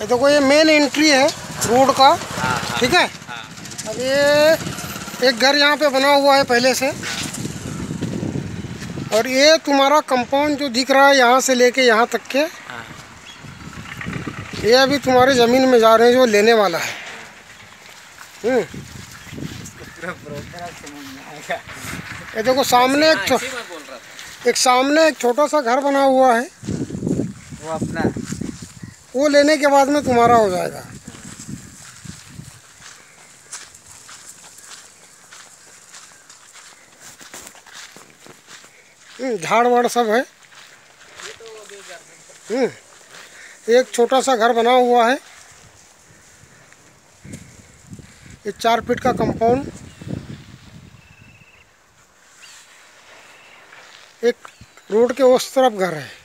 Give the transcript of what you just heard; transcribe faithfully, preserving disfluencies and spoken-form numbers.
ये देखो ये मेन एंट्री है रोड का, ठीक है। अब ये एक घर यहाँ पे बना हुआ है पहले से, और ये तुम्हारा कंपाउंड जो दिख रहा है यहाँ से लेके यहाँ तक के, ये अभी तुम्हारे ज़मीन में जा रहे हैं जो लेने वाला है। हम्म ये देखो सामने एक एक सामने एक छोटा सा घर बना हुआ है, वो अपना, वो लेने के बाद में तुम्हारा हो जाएगा। झाड़ वाड़ सब है। हम्म एक छोटा सा घर बना हुआ है, ये चार फीट का कंपाउंड, एक रोड के उस तरफ घर है।